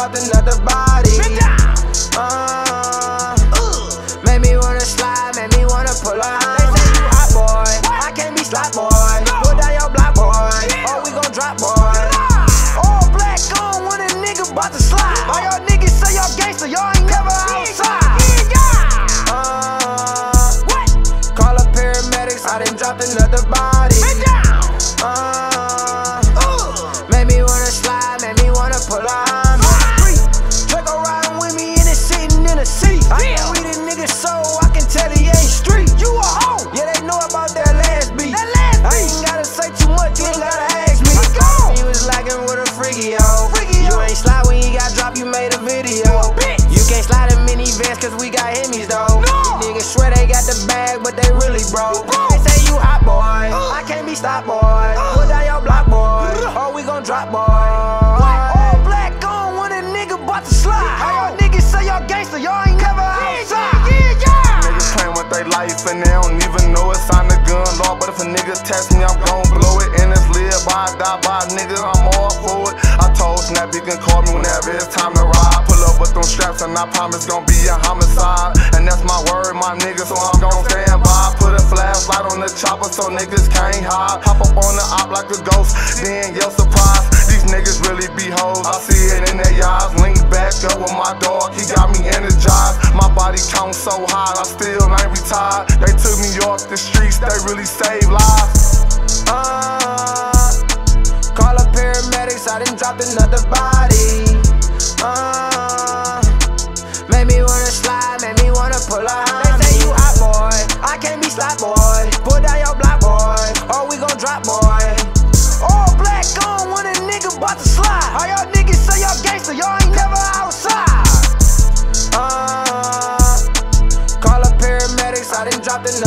dropped another body. Made me wanna slide, made me wanna pull up. They say you hot boy, I can't be slot boy. Put down your block boy, or we gon' drop boy. All black on when a nigga bout to slide. All y'all niggas say y'all gangster, y'all ain't never outside. Call up paramedics, I done dropped another body. Made me wanna slide, made me wanna pull up. Draco riding with me and it's sitting in a seat. I can read a nigga so I can tell he ain't street. You a hoe. Yeah, they know about that last beat. I ain't gotta say too much, you ain't gotta ask me. He was lacking with a freaky hoe. You ain't slide when you got dropped, you made a video. You can't slide in minivans cause we got Hemis though. These niggas swear they got the bag, but they really broke. They say you hot boy, I can't be stopped boy. Put down your block boy, or we gon' drop boy. All black on when a nigga bout to slide. All y'all niggas say y'all gangster, y'all ain't never outside. Niggas playing with their life and they don't even know it's on the gun law. But if a nigga test me, I'm gon' blow it. And it's live by, die by, nigga, I'm all for it. I told Snap he can call me whenever it's time to ride. Pull up with them straps and I promise gon' be a homicide. And that's my word, my nigga, so I'm gon' stand by. Put a flashlight on the chopper so niggas can't hide. Hop up on the op like a ghost, then yell surprise. These niggas really be hoes, I see it in their eyes. Link back up with my dog, he got me energized. My body count so high, I still ain't retired. They took me off the streets, they really saved lives. Call up paramedics, I done dropped another body. Made me wanna slide, made me wanna pull up. They say you hot boy, I can't be slot boy. Put down your block boy, or we gon' drop boy. All black on when a nigga bout to slide. All y'all niggas say y'all gangster, y'all ain't never outside. Call up paramedics, I done dropped another